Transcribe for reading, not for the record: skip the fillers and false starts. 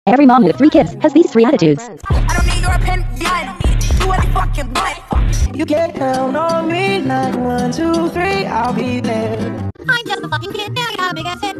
Every mom with 3 kids has these 3 attitudes. I don't need your opinion. Do what I fucking want. You can count on me like 1, 2, 3, I'll be there. I'm just a fucking kid, now I got a big ass head.